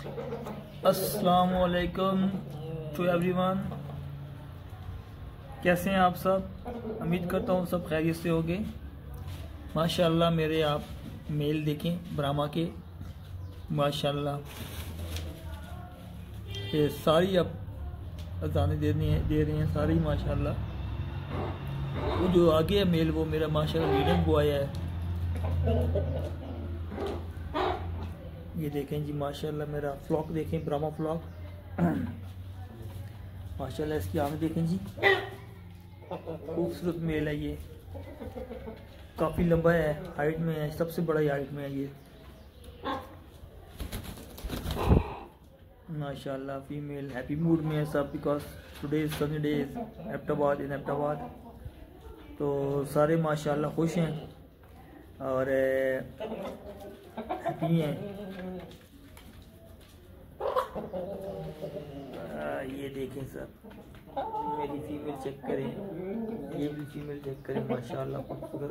अस्सलामुअलैकुम to everyone. कैसे हैं आप सब? उम्मीद करता हूँ सब खैरियत से होंगे। माशाल्लाह मेरे आप मेल देखें ब्राह्मा के, माशाल्लाह ये सारी अब अजानें दे रही हैं सारी माशाल्लाह। वो जो आगे है मेल वो मेरा माशाल्लाह लीडिंग बॉय है। ये देखें जी माशाल्लाह मेरा फ्लॉक देखें, ब्राह्मा फ्लॉक माशाल्लाह। इसकी आंखें देखें जी, खूबसूरत मेल है ये, काफ़ी लंबा है, हाइट में है, सबसे बड़ा हाइट में है ये माशाल्लाह। फीमेल हैप्पी मूड में है सब, because today is sunny day Abbottabad in Abbottabad. तो सारे माशाल्लाह खुश हैं और हैप्पी हैं। ये देखें सर मेरी फीमेल चेक करें, ये भी फीमेल चेक करें माशाल्लाह खूबसूरत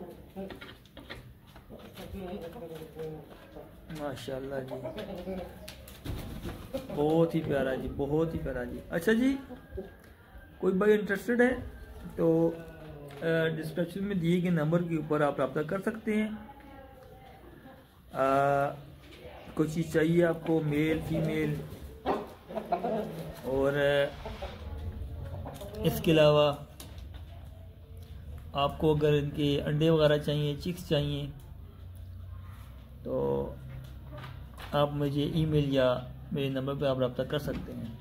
माशाल्लाह जी, बहुत ही प्यारा जी, बहुत ही प्यारा जी। अच्छा जी, कोई भाई इंटरेस्टेड है तो डिस्क्रिप्शन में दिए गए नंबर के ऊपर आप रब्ता कर सकते हैं। कोई चीज़ चाहिए आपको, मेल फीमेल, और इसके अलावा आपको अगर इनके अंडे वगैरह चाहिए, चिक्स चाहिए, तो आप मुझे ईमेल या मेरे नंबर पे आप रब्ता कर सकते हैं।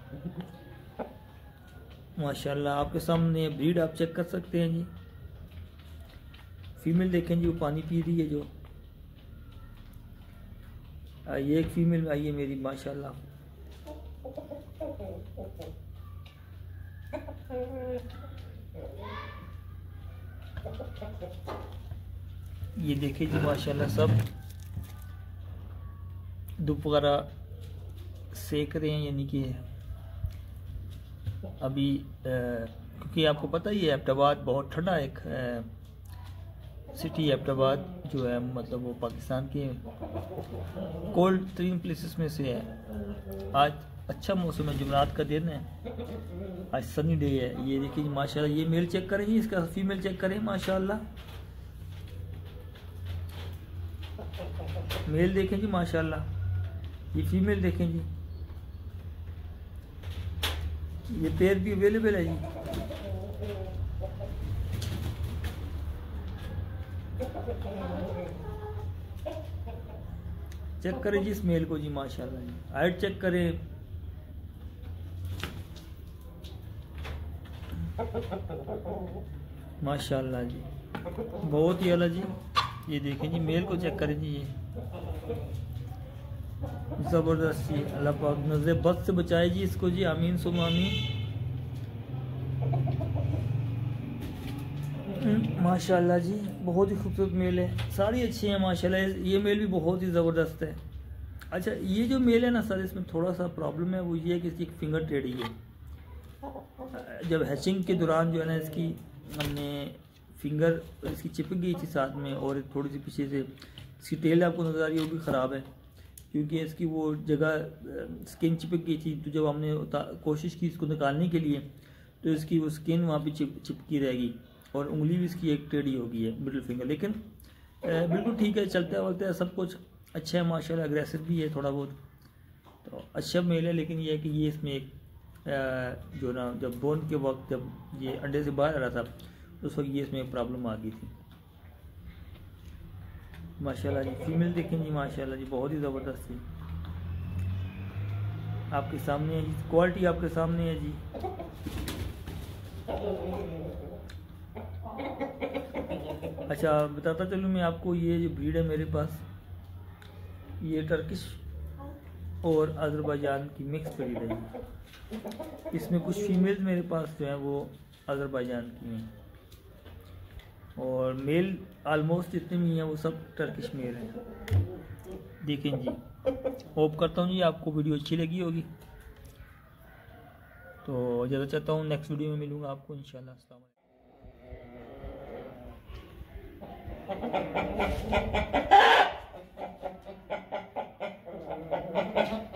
माशाल्लाह आपके सामने ब्रीड आप चेक कर सकते हैं जी। फीमेल देखें जी, वो पानी पी रही है जो। ये एक फीमेल आई है मेरी माशाल्लाह। ये देखिए जी माशाल्लाह सब धूप वगैरह सेक रहे हैं, यानी कि अभी क्योंकि आपको पता ही है एबटाबाद बहुत ठंडा एक सिटी। एबटाबाद जो है मतलब वो पाकिस्तान के कोल्ड 3 प्लेसेस में से है। आज अच्छा मौसम है, जुमरात का दिन है, आज सनी डे है। ये देखिए माशाल्लाह, ये मेल चेक करें जी, इसका फीमेल चेक करें माशाल्लाह। मेल देखें जी माशाल्लाह, ये फीमेल देखें जी, ये पेयर भी अवेलेबल है जी। चेक करें जी इस मेल को जी माशाल्लाह जी, हाइट चेक करें। माशाल्लाह जी बहुत ही अला जी। ये देखें जी मेल को चेक करें जी, ये जबरदस्त जी। अल्लाह पाक नजर बद से बचाए जी इसको जी, आमीन सुम आमीन। माशाल्लाह जी बहुत ही खूबसूरत मेल है, सारी अच्छी हैं माशाल्लाह। ये मेल भी बहुत ही ज़बरदस्त है। अच्छा ये जो मेल है ना सर, इसमें थोड़ा सा प्रॉब्लम है, वो ये है कि इसकी फिंगर टेढ़ी है। जब हैचिंग के दौरान जो है ना, इसकी हमने फिंगर इसकी चिपक गई थी साथ में, और थोड़ी सी पीछे से इसकी टेल आपको नजर आ रही है, वो भी ख़राब है क्योंकि इसकी वो जगह स्किन चिपक गई थी। तो जब हमने कोशिश की इसको निकालने के लिए, तो इसकी वो स्किन वहाँ पे चिपकी रहेगी, और उंगली भी इसकी एक टेढ़ी हो गई है, मिडिल फिंगर। लेकिन बिल्कुल ठीक है, चलता वलता है, सब कुछ अच्छा है माशाल्लाह। अग्रेसिव भी है थोड़ा बहुत, तो अच्छा मेल है। लेकिन ये है कि ये इसमें एक जो ना, जब बोन के वक्त जब ये अंडे से बाहर आ रहा था, उस वक्त ये इसमें प्रॉब्लम आ गई थी माशाल्लाह जी। फीमेल देखें जी माशाल्लाह जी, बहुत ही ज़बरदस्त थी, आपके सामने है जी, क्वालिटी आपके सामने है जी। अच्छा बताता चलूँ मैं आपको, ये जो ब्रीड है मेरे पास, ये टर्किश और अज़रबैजान की मिक्स ब्रीड है जी। इसमें कुछ फीमेल्स मेरे पास जो हैं वो अज़रबैजान की हैं, और मेल आलमोस्ट जितने भी हैं वो सब टर्किश मेल हैं। देखें जी, होप करता हूँ जी आपको वीडियो अच्छी लगी होगी। तो ज़्यादा चाहता हूँ नेक्स्ट वीडियो में मिलूँगा आपको इंशाल्लाह। अस्सलाम वालेकुम।